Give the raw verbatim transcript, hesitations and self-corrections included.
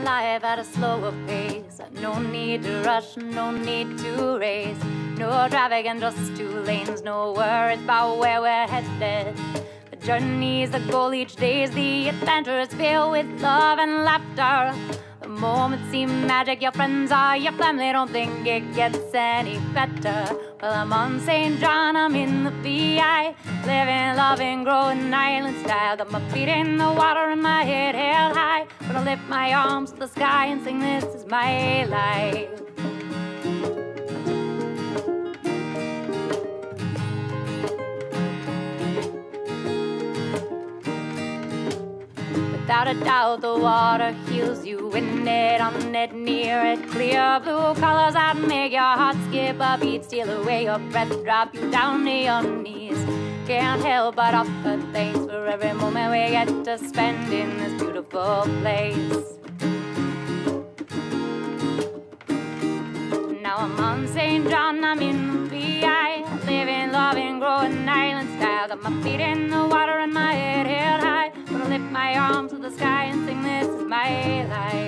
life at a slower pace. No need to rush, no need to race. No traffic and just two lanes. No worries about where we're headed. The journey's the goal, each day's the adventure. It's filled with love and laughter. The moments seem magic, your friends are your family. Don't think it gets any better. Well, I'm on Saint John, I'm in the B I Living, loving, growing island style. Got my feet in the water and my head held high. Gonna lift my arms to the sky and sing, this is my life. Without a doubt, the water heals you. In it, on it, near it. Clear blue colors that make your heart skip a beat. Steal away your breath, drop you down to your knees. Can't help but offer thanks for every moment we get to spend in this beautiful place. Now I'm on Saint John, I'm in the B I Living, loving, growing island style. Got my feet in the water and my head held high. Gonna lift my arms to the sky and sing, this is my life.